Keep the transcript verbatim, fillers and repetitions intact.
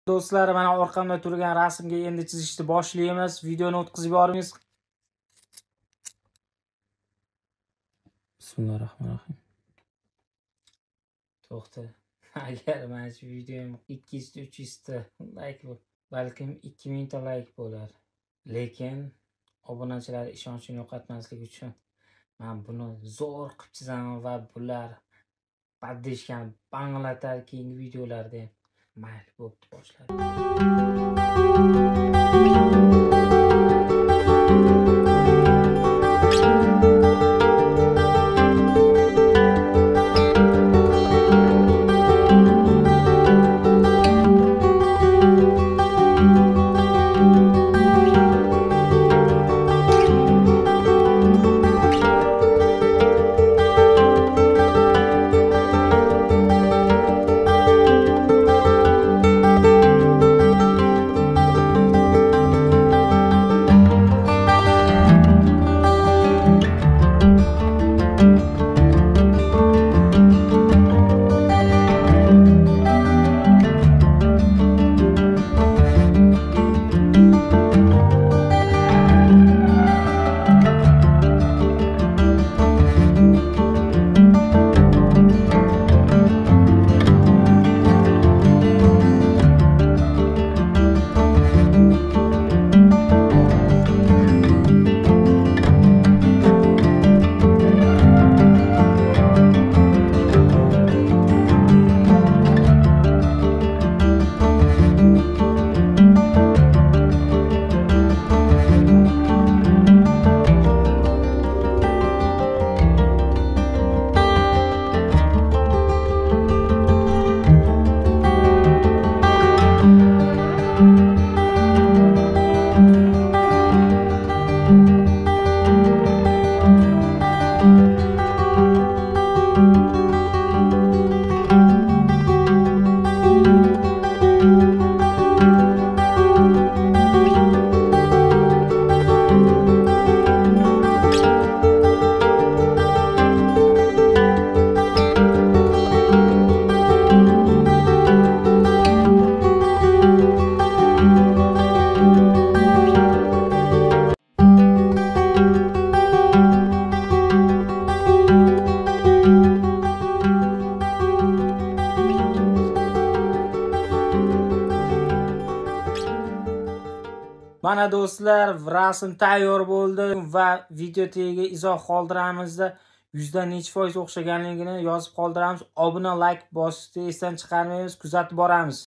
Do'stlar, mana orqamda turgan rasmga endi chizishni boshlaymiz. Videoni o'tkazib yuboramiz. Bismillahirrohmanirrohim. To'xta. Agar mana shu videom ikki yuz uch yuz ta like bo'lsa, balkim ikki ming ta like bo'lar. Lekin obunachilar ishonchini yo'qotmaslik uchun men buni zo'r qilib chizaman va bular paddishkani banglatar keyingi videolarda. Mayli, bo'pti, boshladik. Mana do'stlar, rasm tayyor bo'ldi va video tagiga izoh qoldiramizda yuzdan necha foiz o'xshaganligini yozib qoldiramiz. Obuna, like bosishni esdan chiqarmaymiz, kuzatib boramiz.